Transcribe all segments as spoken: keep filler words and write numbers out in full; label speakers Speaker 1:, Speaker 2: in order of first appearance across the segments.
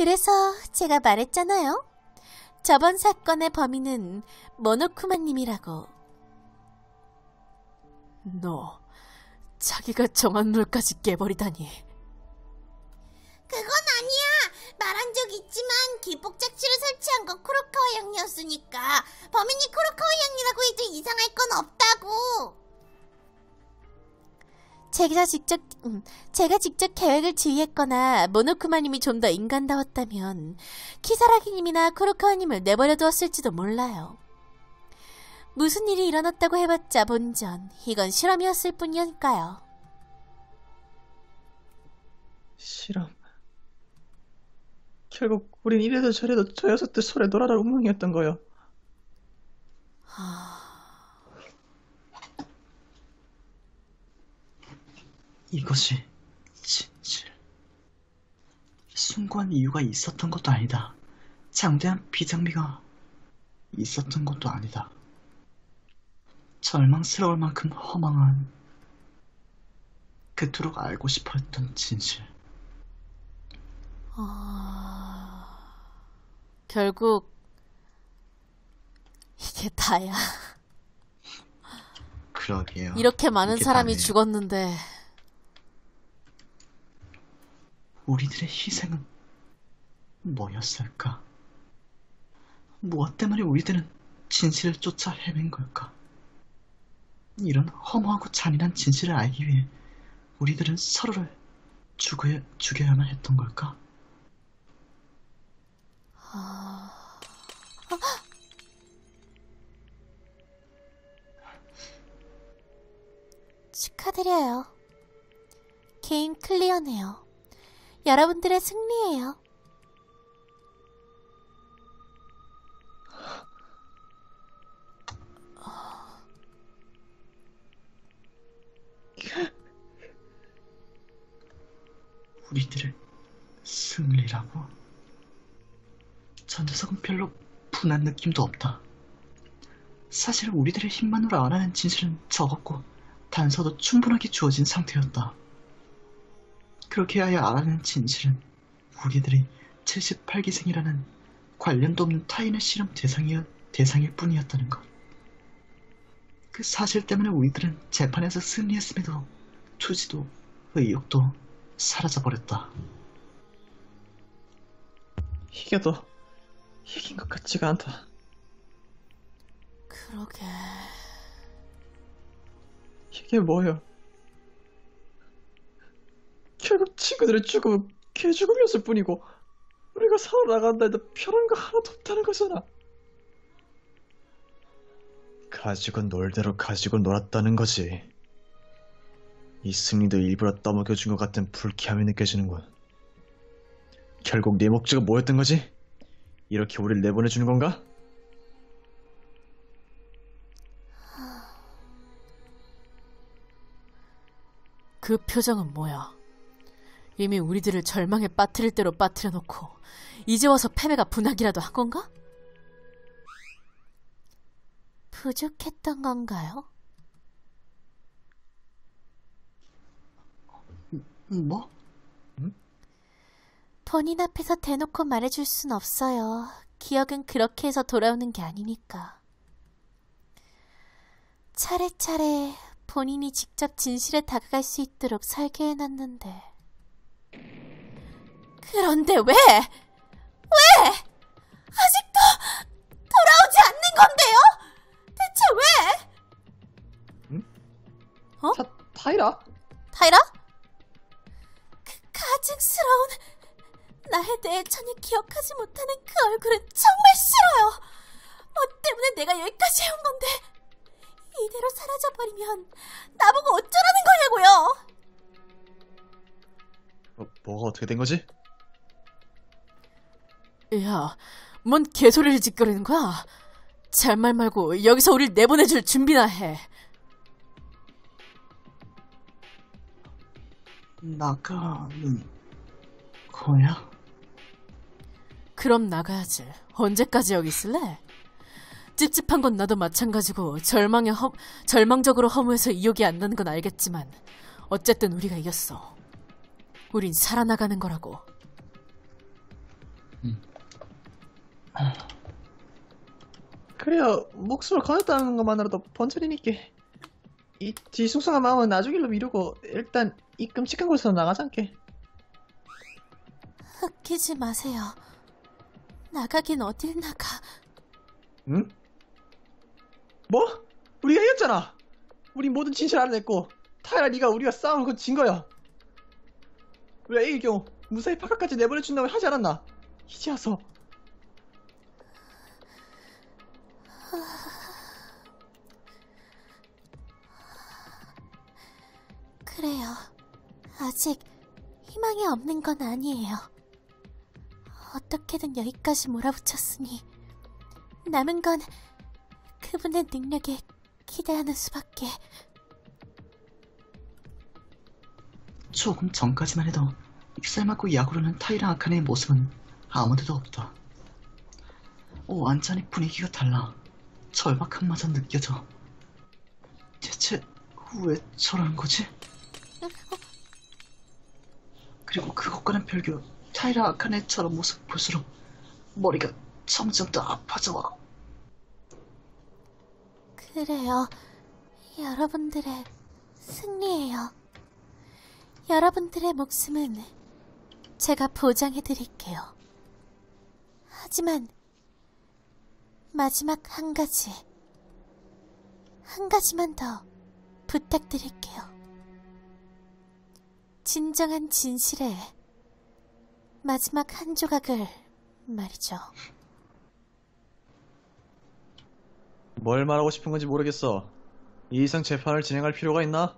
Speaker 1: 그래서 제가 말했잖아요. 저번 사건의 범인은 모노쿠마님이라고.
Speaker 2: 너, 자기가 정한 룰까지 깨버리다니.
Speaker 3: 그건 아니야. 말한 적 있지만 기폭장치를 설치한 건 쿠로카와 양이었으니까 범인이 쿠로카와 양이라고 해도 이상할 건 없다고.
Speaker 1: 제가 직접 음, 제가 직접 계획을 지휘했거나 모노쿠마님이 좀 더 인간다웠다면 키사라기님이나 쿠로카와님을 내버려 두었을지도 몰라요. 무슨 일이 일어났다고 해봤자 본전, 이건 실험이었을 뿐이니까요.
Speaker 4: 실험. 결국 우린 이래도 저래도 저 녀석들 손에 놀아날 운명이었던 거요.
Speaker 2: 하...
Speaker 5: 이것이 진실. 숭고한 이유가 있었던 것도 아니다. 장대한 비장미가 있었던 것도 아니다. 절망스러울 만큼 허망한, 그토록 알고 싶어 했던 진실.
Speaker 2: 어... 결국 이게 다야.
Speaker 5: 그러게요.
Speaker 2: 이렇게 많은 사람이
Speaker 5: 다네요.
Speaker 2: 죽었는데
Speaker 5: 우리들의 희생은 뭐였을까? 무엇 때문에 우리들은 진실을 쫓아 헤맨 걸까? 이런 허무하고 잔인한 진실을 알기 위해 우리들은 서로를 죽여, 죽여야만 했던 걸까?
Speaker 2: 아...
Speaker 1: 축하드려요. 게임 클리어네요. 여러분들의 승리예요.
Speaker 5: 우리들의 승리라고? 저 녀석은 별로 분한 느낌도 없다. 사실 우리들의 힘만으로 알아낸 진실은 적었고 단서도 충분하게 주어진 상태였다. 그렇게 해야 알아낸 진실은 우리들이 칠십팔 기생이라는 관련도 없는 타인의 실험 대상이, 대상일 뿐이었다는 것. 그 사실 때문에 우리들은 재판에서 승리했음에도 투지도 의욕도 사라져버렸다.
Speaker 4: 이겨도 이긴 것 같지가 않다.
Speaker 2: 그러게...
Speaker 4: 이게 뭐예요? 결국 친구들의 죽음은 개죽음이었을 뿐이고 우리가 살아나간다 해도 편한 거 하나도 없다는 거잖아. 가지고 놀 대로 가지고 놀았다는 거지. 이 승리도 일부러 떠먹여준 것 같은 불쾌함이 느껴지는군. 결국 네 목적은 뭐였던 거지? 이렇게 우리를 내보내주는 건가?
Speaker 2: 그 표정은 뭐야? 이미 우리들을 절망에 빠뜨릴 대로 빠뜨려놓고 이제 와서 패배가 분하기라도 한 건가?
Speaker 1: 부족했던 건가요?
Speaker 5: 뭐?
Speaker 4: 응?
Speaker 1: 본인 앞에서 대놓고 말해줄 순 없어요. 기억은 그렇게 해서 돌아오는 게 아니니까. 차례차례 본인이 직접 진실에 다가갈 수 있도록 살게 해놨는데.
Speaker 2: 그런데 왜? 왜? 아직도 돌아오지 않는 건데요? 대체 왜?
Speaker 4: 응?
Speaker 2: 어?
Speaker 4: 타, 타이라?
Speaker 2: 타이라?
Speaker 1: 그 가증스러운, 나에 대해 전혀 기억하지 못하는 그 얼굴은 정말 싫어요. 뭐 때문에 내가 여기까지 해온 건데 이대로 사라져버리면 나보고 어쩌라는 거냐고요.
Speaker 4: 어, 뭐가 어떻게 된 거지?
Speaker 2: 야, 뭔 개소리를 짓거리는 거야? 잔말 말고 여기서 우릴 내보내줄 준비나 해.
Speaker 5: 나가는 거야?
Speaker 2: 그럼 나가야지. 언제까지 여기 있을래? 찝찝한 건 나도 마찬가지고 절망에 허, 절망적으로 허무해서 이욕이 안 나는 건 알겠지만 어쨌든 우리가 이겼어. 우린 살아나가는 거라고.
Speaker 4: 그래요. 목숨을 거뒀다는 것만으로도 번철이니까. 이 뒤숭숭한 마음은 나중 일로 미루고 일단 이 끔찍한 곳에서 나가자께.
Speaker 1: 웃기지 마세요. 나가긴 어딜 나가.
Speaker 4: 응? 뭐? 우리가 이겼잖아. 우리 모든 진실을 알아냈고 타이라 네가 우리가 싸움을 건 진 거야. 우리가 이길 경우 무사히 파카까지 내보내준다고 하지 않았나? 이제 와서.
Speaker 1: 그래요. 아직 희망이 없는 건 아니에요. 어떻게든 여기까지 몰아붙였으니 남은 건 그분의 능력에 기대하는 수밖에.
Speaker 5: 조금 전까지만 해도 쌀맞고 약오르는 타이라 아카네의 모습은 아무데도 없다. 완전히 분위기가 달라. 절박함마저 느껴져. 대체 왜 저러는 거지? 그리고 그것과는 별개 타이라 아카네 저런 모습 볼수록 머리가 점점 더 아파져.
Speaker 1: 그래요. 여러분들의 승리예요. 여러분들의 목숨은 제가 보장해드릴게요. 하지만 마지막 한 가지, 한 가지만 더 부탁드릴게요. 진정한 진실의 마지막 한 조각을 말이죠.
Speaker 4: 뭘 말하고 싶은 건지 모르겠어. 이 이상 재판을 진행할 필요가 있나?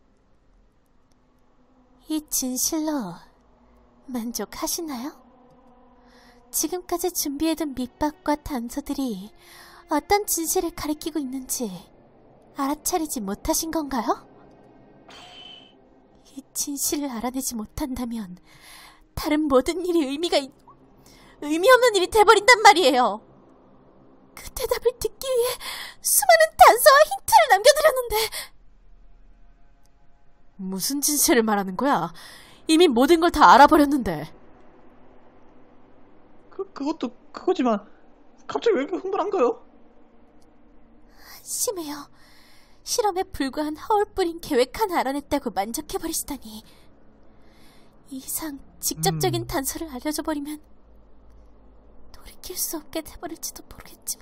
Speaker 1: 이 진실로 만족하시나요? 지금까지 준비해둔 밑밥과 단서들이 어떤 진실을 가리키고 있는지 알아차리지 못하신 건가요? 이 진실을 알아내지 못한다면 다른 모든 일이 의미가 있... 의미 없는 일이 돼버린단 말이에요. 그 대답을 듣기 위해 수많은 단서와 힌트를 남겨드렸는데.
Speaker 2: 무슨 진실을 말하는 거야? 이미 모든 걸 다 알아버렸는데.
Speaker 4: 그, 그것도 그거지만 갑자기 왜 이렇게 흥분한 거요?
Speaker 1: 심해요. 실험에 불과한 허울뿐인 계획 하나 알아냈다고 만족해버리시다니. 이 이상 직접적인
Speaker 4: 음.
Speaker 1: 단서를 알려줘버리면 돌이킬 수 없게 돼버릴지도 모르겠지만.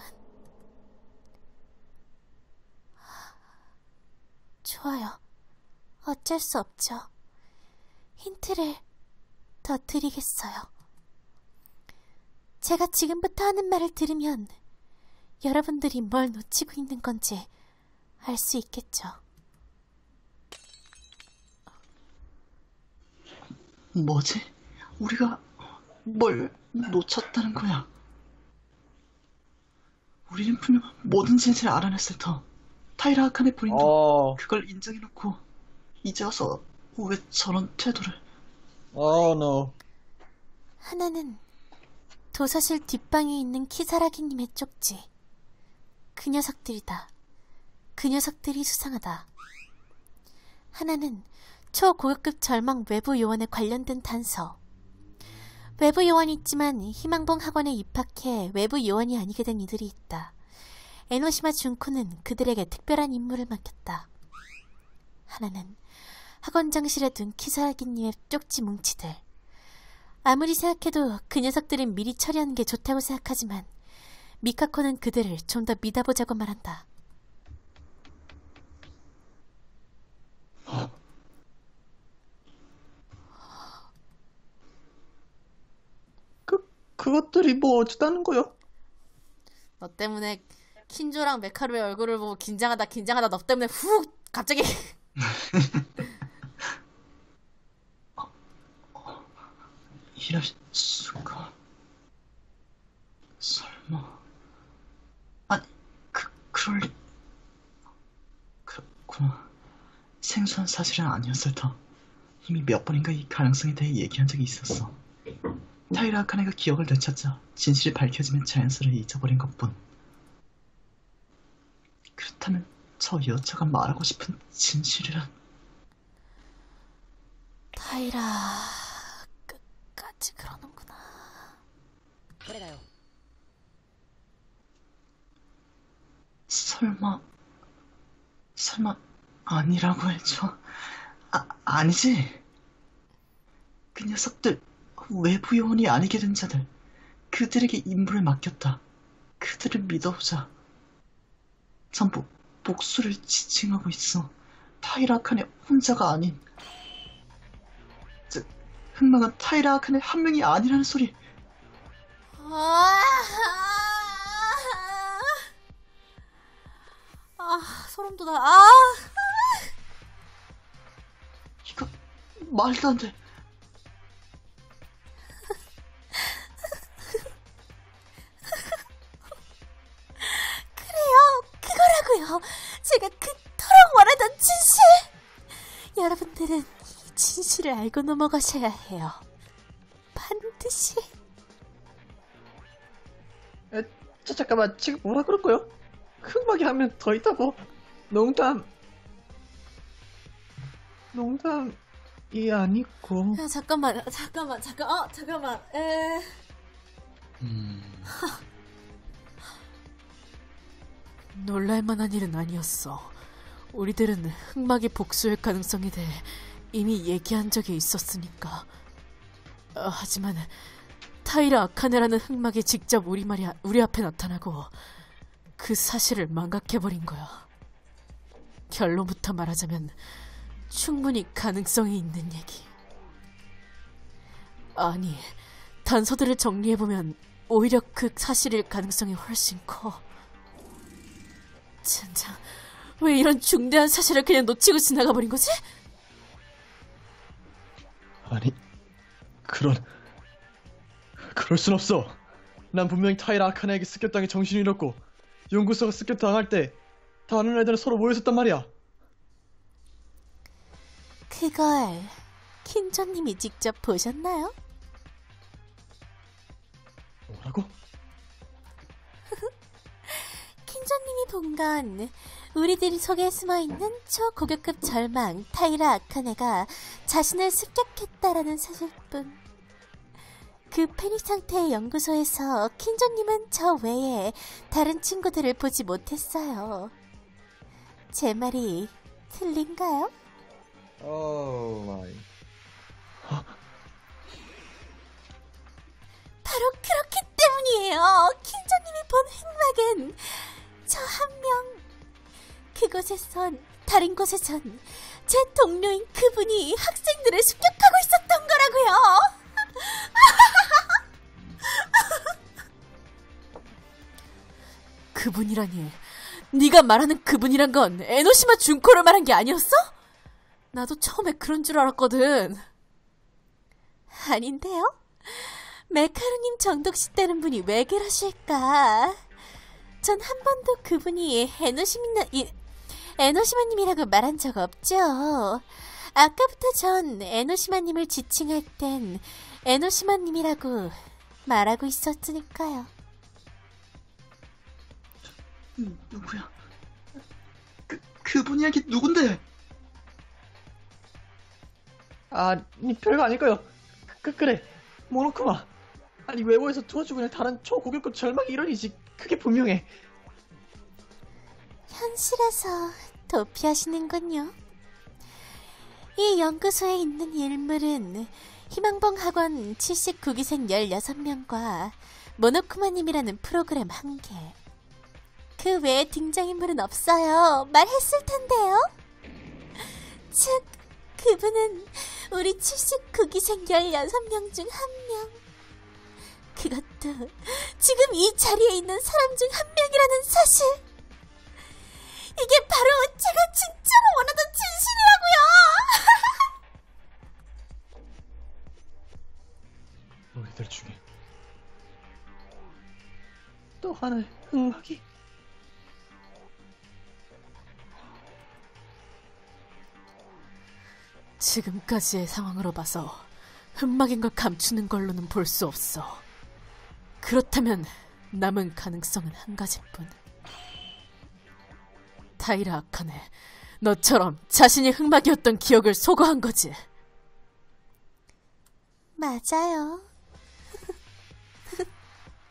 Speaker 1: 좋아요. 어쩔 수 없죠. 힌트를 더 드리겠어요. 제가 지금부터 하는 말을 들으면 여러분들이 뭘 놓치고 있는 건지 알 수 있겠죠.
Speaker 5: 뭐지? 우리가 뭘 놓쳤다는 거야? 우리는 분명 모든 진실을 알아냈을 터. 타이라 아카네 본인도
Speaker 4: 어,
Speaker 5: 그걸 인정해놓고 이제 와서 왜 저런 태도를.
Speaker 4: 어, no.
Speaker 1: 하나는 도서실 뒷방에 있는 키사라기님의 쪽지. 그 녀석들이다. 그 녀석들이 수상하다. 하나는 초고급급 절망 외부 요원에 관련된 단서. 외부 요원이 있지만 희망봉 학원에 입학해 외부 요원이 아니게 된 이들이 있다. 에노시마 준코는 그들에게 특별한 임무를 맡겼다. 하나는 학원장실에 둔 키사라기님의 쪽지 뭉치들. 아무리 생각해도 그 녀석들은 미리 처리하는 게 좋다고 생각하지만 미카코는 그들을 좀 더 믿어보자고 말한다.
Speaker 4: 그, 그것들이 뭐 어쩌다는 거요?
Speaker 2: 너 때문에 킨조랑 메카루의 얼굴을 보고 긴장하다 긴장하다 너 때문에 훅 갑자기
Speaker 5: 이럴 수가. 설마. 아니, 그, 그럴 리. 그렇구나. 생소한 사실은 아니었을 터. 이미 몇 번인가 이 가능성에 대해 얘기한 적이 있었어. 타이라 아카네가 기억을 되찾자 진실이 밝혀지면 자연스레 잊어버린 것뿐. 그렇다면 저 여자가 말하고 싶은 진실이란.
Speaker 1: 타이라... 끝까지 그러는구나.
Speaker 5: 설마, 설마 아니라고 해줘. 아, 아니지. 그 녀석들, 외부 요원이 아니게 된 자들, 그들에게 임무를 맡겼다. 그들을 믿어보자. 전부 복수를 지칭하고 있어. 타이라 아칸의 혼자가 아닌. 즉, 흑막은 타이라 아칸의 한 명이 아니라는 소리.
Speaker 1: 아, 아, 소름 돋아. 아,
Speaker 5: 이거 말도 안 돼.
Speaker 1: 그거라고요. 제가 그토록 원하던 진실. 여러분들은 이 진실을 알고 넘어가셔야 해요. 반드시.
Speaker 6: 에, 저, 잠깐만, 지금 뭐라 그럴 거요? 흑막이 하면 더 있다고. 농담. 농담이 아니고.
Speaker 1: 아, 잠깐만, 잠깐만, 잠깐, 어, 잠깐만. 에.
Speaker 4: 음...
Speaker 2: 놀랄만한 일은 아니었어. 우리들은 흑막이 복수할 가능성에 대해 이미 얘기한 적이 있었으니까. 아, 하지만 타이라 아카네라는 흑막이 직접 우리 말이 우리 앞에 나타나고 그 사실을 망각해버린 거야. 결론부터 말하자면 충분히 가능성이 있는 얘기. 아니, 단서들을 정리해보면 오히려 그 사실일 가능성이 훨씬 커. 젠장, 왜 이런 중대한 사실을 그냥 놓치고 지나가버린 거지?
Speaker 4: 아니, 그런... 그럴 순 없어. 난 분명히 타이라 아카네에게 습격당해 정신을 잃었고 연구소가 습격당할 때 다른 애들은 서로 모여있었단 말이야.
Speaker 1: 그걸 킨조님이 직접 보셨나요?
Speaker 4: 뭐라고?
Speaker 1: 킨조님이 본 건 우리들이 속에 숨어있는 초고격급 절망 타이라 아카네가 자신을 습격했다라는 사실뿐. 그 패닉 상태의 연구소에서 킨조님은 저 외에 다른 친구들을 보지 못했어요. 제 말이 틀린가요?
Speaker 6: 오 마이.
Speaker 1: 바로 그렇기 때문이에요. 킨조님이 본 흑막은 저 한 명. 그곳에선, 다른 곳에선 제 동료인 그분이 학생들을 습격하고 있었던 거라고요.
Speaker 2: 그분이라니, 네가 말하는 그분이란 건 에노시마 준코를 말한 게 아니었어? 나도 처음에 그런 줄 알았거든.
Speaker 1: 아닌데요? 메카루님 정독시 때는 분이 왜 그러실까? 전 한 번도 그분이 에노시미나, 이, 에노시마님이라고 말한 적 없죠. 아까부터 전 에노시마님을 지칭할 땐 에노시마님이라고 말하고 있었으니까요.
Speaker 5: 음, 누구야? 그, 그분 이야기 누군데?
Speaker 6: 아니, 별거 아닐까요? 그, 그래, 모노쿠마. 아니, 외부에서 도와주고 있는 다른 초고격급 절망의 일원이지. 그게 분명해.
Speaker 1: 현실에서 도피하시는군요. 이 연구소에 있는 인물은 희망봉 학원 칠십구 기생 열여섯 명과 모노쿠마님이라는 프로그램 한 개. 그 외에 등장인물은 없어요. 말했을 텐데요. 즉, 그분은 우리 칠십구 기생 열여섯 명 중 한 명. 그것도 지금 이 자리에 있는 사람 중 한 명이라는 사실. 이게 바로 제가 진짜로 원하던 진실이라고요.
Speaker 4: 우리들 중에
Speaker 6: 또 하나의 흑막이.
Speaker 2: 지금까지의 상황으로 봐서 흑막인 걸 감추는 걸로는 볼 수 없어. 그렇다면 남은 가능성은 한 가지뿐. 타이라 아카네, 너처럼 자신이 흑막이었던 기억을 소거한 거지.
Speaker 1: 맞아요.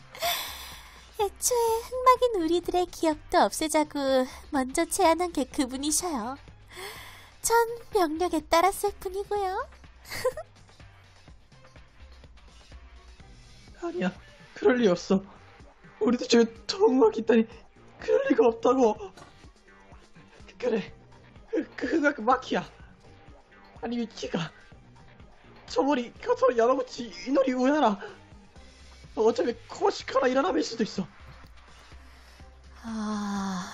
Speaker 1: 애초에 흑막인 우리들의 기억도 없애자고 먼저 제안한 게 그분이셔요. 전 명령에 따랐을 뿐이고요.
Speaker 6: 아니야, 그럴 리 없어. 우리도 저기 통막이 있다니 그럴 리가 없다고. 그래, 그, 그 흑막 마키야. 아니 위키가 저 머리 가토로 야마구치 이노리 우에나라. 어차피 코시카라 이라나일 수도 있어.
Speaker 1: 아...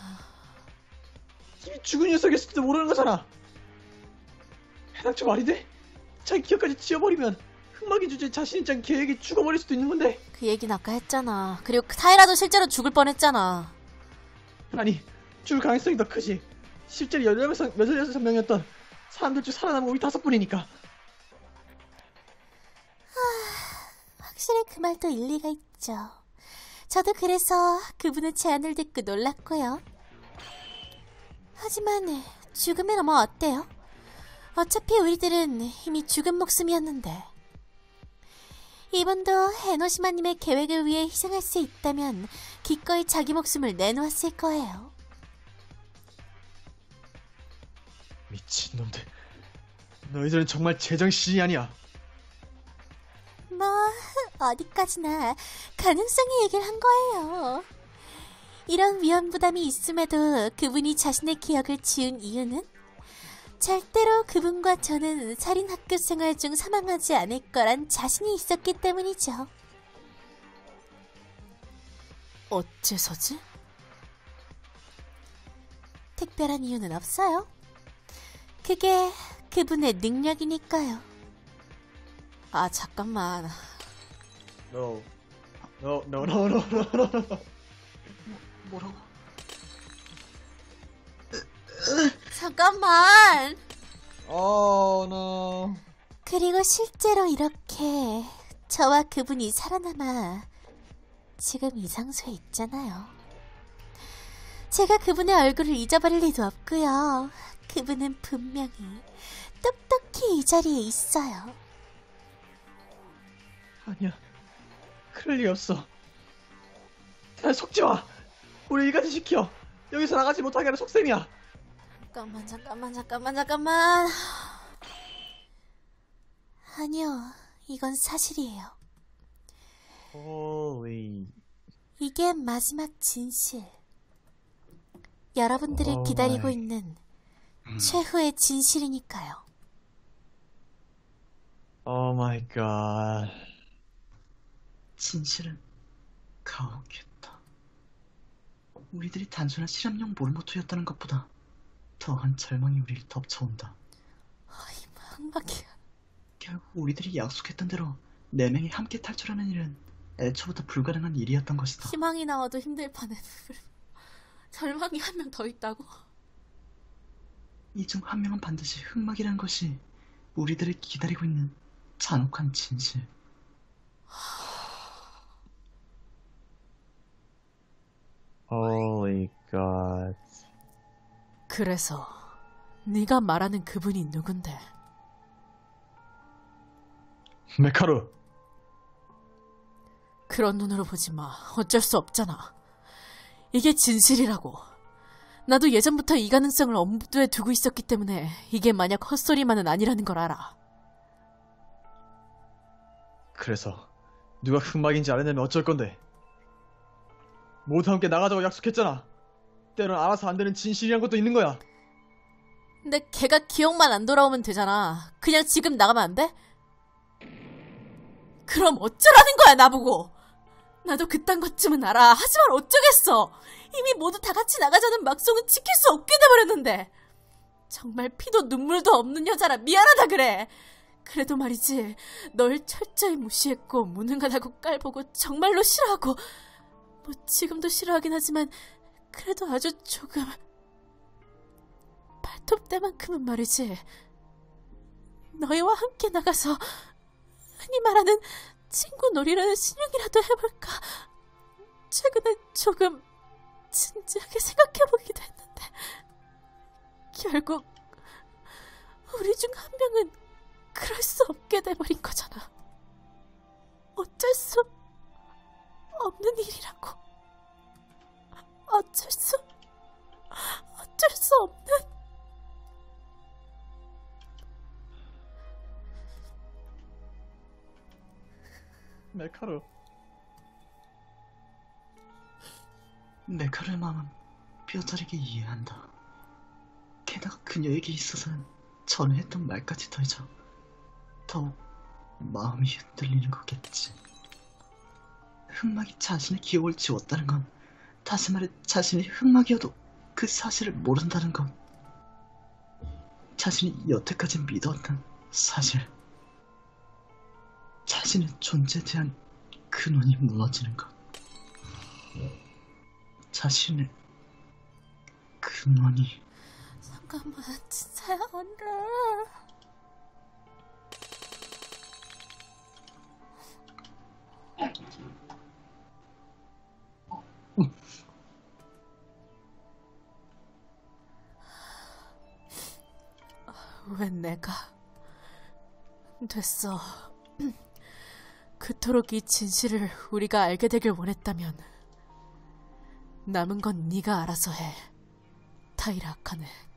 Speaker 6: 이미 죽은 녀석이었을지도 모르는 거잖아. 해당초 말이 돼? 자기 기억까지 지워버리면 흑막이 주제 자신이 짠 계획이 죽어버릴 수도 있는 건데.
Speaker 1: 그 얘기는 아까 했잖아. 그리고 타이라도 실제로 죽을 뻔했잖아.
Speaker 6: 아니, 죽을 가능성이 더 크지. 실제로 열여섯 명이었던 사람들 중 살아남은 우리 다섯 분이니까.
Speaker 1: 확실히 그 말도 일리가 있죠. 저도 그래서 그분의 제안을 듣고 놀랐고요. 하지만 죽으면 뭐 어때요? 어차피 우리들은 이미 죽은 목숨이었는데. 이분도 에노시마님의 계획을 위해 희생할 수 있다면 기꺼이 자기 목숨을 내놓았을 거예요.
Speaker 4: 미친놈들. 너희들은 정말 제정신이 아니야.
Speaker 1: 뭐 어디까지나 가능성의 얘기를 한 거예요. 이런 위험 부담이 있음에도 그분이 자신의 기억을 지운 이유는 절대로 그분과 저는 살인학교 생활 중 사망하지 않을 거란 자신이 있었기 때문이죠.
Speaker 2: 어째서지?
Speaker 1: 특별한 이유는 없어요. 그게 그분의 능력이니까요.
Speaker 2: 아 잠깐만.
Speaker 4: No. No, no, no, no, no, no, no.
Speaker 5: 뭐라고?
Speaker 1: 잠깐만.
Speaker 6: Oh no.
Speaker 1: 그리고 실제로 이렇게 저와 그분이 살아남아 지금 이 장소에 있잖아요. 제가 그분의 얼굴을 잊어버릴 리도 없고요. 그분은 분명히 똑똑히 이 자리에 있어요.
Speaker 6: 아니야, 그럴 리 없어. 날 속지 마. 우리 일까지 시켜. 여기서 나가지 못하게 하는 속셈이야.
Speaker 1: 잠깐만 잠깐만 잠깐만 잠깐만. 아니요, 이건 사실이에요.
Speaker 4: Holy.
Speaker 1: 이게 마지막 진실. 여러분들이
Speaker 4: Oh
Speaker 1: 기다리고
Speaker 4: my.
Speaker 1: 있는 최후의 진실이니까요.
Speaker 4: Oh my god.
Speaker 5: 진실은 가혹했다. 우리들이 단순한 실험용 모르모토였다는 것보다 더한 절망이 우리를 덮쳐온다.
Speaker 1: 어이, 흑막이야.
Speaker 5: 결국 우리들이 약속했던 대로 네 명이 함께 탈출하는 일은 애초부터 불가능한 일이었던 것이다.
Speaker 1: 희망이 나와도 힘들 판에 절망이 한 명 더 있다고?
Speaker 5: 이 중 한 명은 반드시 흑막이라는 것이 우리들을 기다리고 있는 잔혹한 진실.
Speaker 4: Holy god.
Speaker 2: 그래서 네가 말하는 그분이 누군데?
Speaker 4: 메카루.
Speaker 2: 그런 눈으로 보지 마. 어쩔 수 없잖아. 이게 진실이라고. 나도 예전부터 이 가능성을 엄두에 두고 있었기 때문에 이게 만약 헛소리만은 아니라는 걸 알아.
Speaker 4: 그래서 누가 흑막인지 알아내면 어쩔 건데? 모두 함께 나가자고 약속했잖아. 때론 알아서 안 되는 진실이란 것도 있는 거야.
Speaker 2: 근데 걔가 기억만 안 돌아오면 되잖아. 그냥 지금 나가면 안 돼? 그럼 어쩌라는 거야, 나보고. 나도 그딴 것쯤은 알아. 하지만 어쩌겠어. 이미 모두 다 같이 나가자는 막속은 지킬 수 없게 돼버렸는데. 정말 피도 눈물도 없는 여자라 미안하다 그래. 그래도 말이지, 널 철저히 무시했고 무능하다고 깔보고 정말로 싫어하고, 뭐 지금도 싫어하긴 하지만 그래도 아주 조금, 발톱 때만큼은 말이지, 너희와 함께 나가서 흔히 말하는 친구 놀이라는 신용이라도 해볼까. 최근에 조금 진지하게 생각해보기도 했는데 결국 우리 중 한 명은 그럴 수 없게 돼버린 거잖아. 어쩔 수 없는 일이라고.
Speaker 1: 어쩔 수, 어쩔 수 없는.
Speaker 6: 메카루,
Speaker 5: 메카루의 마음은 뼈저리게 이해한다. 게다가 그녀에게 있어서는 전에 했던 말까지 더해져 더욱 마음이 흔들리는 거겠지. 흑막이 자신의 기억을 지웠다는 건, 다시 말해 자신이 흑막이어도 그 사실을 모른다는 것. 자신이 여태까지 믿었던 사실, 자신의 존재에 대한 근원이 무너지는 것. 자신의 근원이.
Speaker 1: 잠깐만, 진짜야, 안 돼.
Speaker 2: 왜 내가? 됐어. 그토록 이 진실을 우리가 알게 되길 원했다면 남은 건 네가 알아서 해, 타이라 아카네.